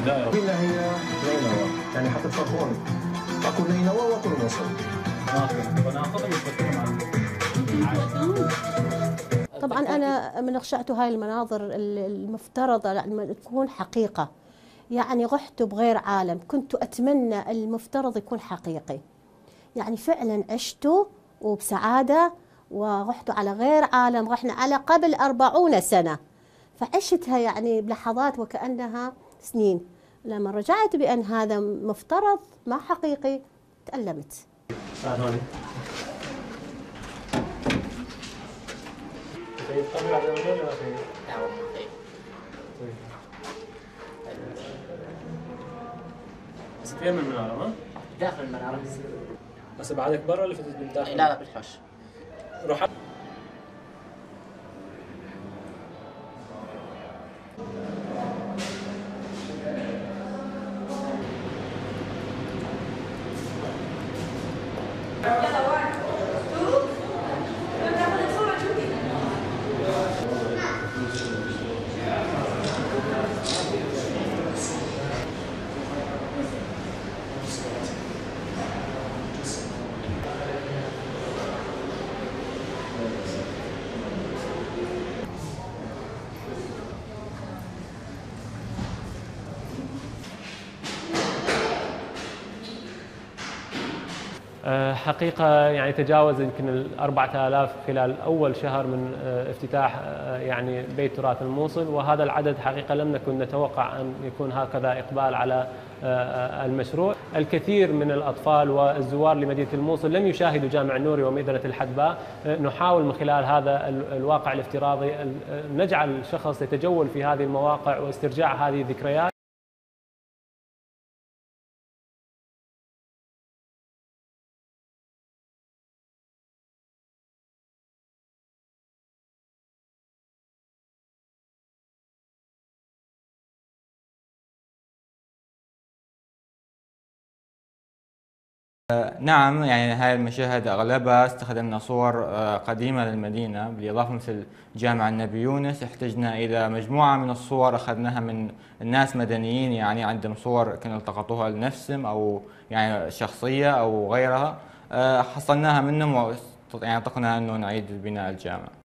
قيل هي نينوى، يعني حتى تفرقون اكو نينوى واكو الموصل. طبعا انا من غشعت هاي المناظر المفترضه يعني تكون حقيقه، يعني رحت بغير عالم، كنت اتمنى المفترض يكون حقيقي، يعني فعلا عشته وبسعاده ورحت على غير عالم، رحنا على قبل 40 سنه، فعشتها يعني بلحظات وكأنها سنين. لما رجعت بأن هذا مفترض ما حقيقي تألمت. بس فين من المنارة ما؟ داخل المنارة. بس بعدك برا ولا فتت من داخل؟ لا بالحوش. روح. حقيقة يعني تجاوز يمكن 4000 خلال أول شهر من افتتاح يعني بيت تراث الموصل، وهذا العدد حقيقة لم نكن نتوقع أن يكون هكذا إقبال على المشروع. الكثير من الأطفال والزوار لمدينة الموصل لم يشاهدوا جامع النوري ومئذنة الحدباء. نحاول من خلال هذا الواقع الافتراضي نجعل الشخص يتجول في هذه المواقع واسترجاع هذه الذكريات. نعم، يعني هاي المشاهد أغلبها استخدمنا صور قديمة للمدينة، بالإضافة مثل جامع النبي يونس احتجنا إلى مجموعة من الصور أخذناها من الناس مدنيين، يعني عندهم صور كانوا التقطوها لنفسهم أو يعني شخصية أو غيرها، حصلناها منهم يعني طقنا أنه نعيد بناء الجامع.